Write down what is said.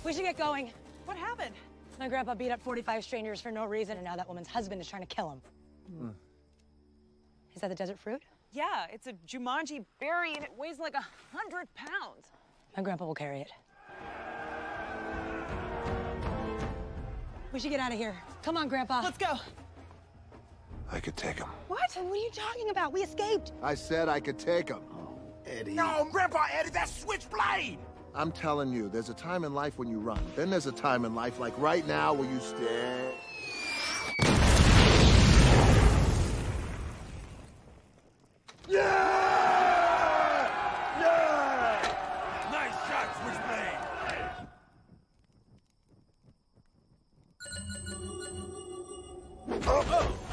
We should get going. What happened? My grandpa beat up 45 strangers for no reason, and now that woman's husband is trying to kill him. Is that the desert fruit? Yeah, it's a Jumanji berry and it weighs like 100 pounds. My grandpa will carry it. We should get out of here. Come on, Grandpa. Let's go. I could take him. What? What are you talking about? We escaped. I said I could take him. Eddie. No, Grandpa Eddie, that's Switchblade! I'm telling you, there's a time in life when you run. Then there's a time in life, like right now, where you stay. Yeah! Yeah! Nice shot, Switchblade! Oh!